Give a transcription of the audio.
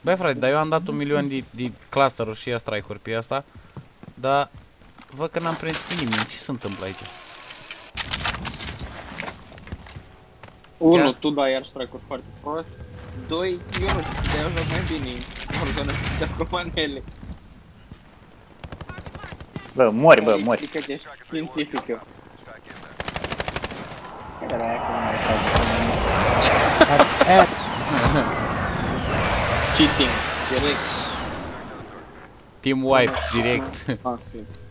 Băi frate, dar eu am dat 1.000.000 de cluster-uri și strike-uri pe asta. Dar văd că n-am prins pe nimeni. Ce se întâmplă aici? 1, tu dai iar strike-uri foarte prost. 2, eu nu știu, de-aia joc mai bine în Warzone cu manele. Bă, mori, bă, mori. Explicația științifică. Care era aia că nu mai trage? Cheating, direct. Team wipe, direct. Ah,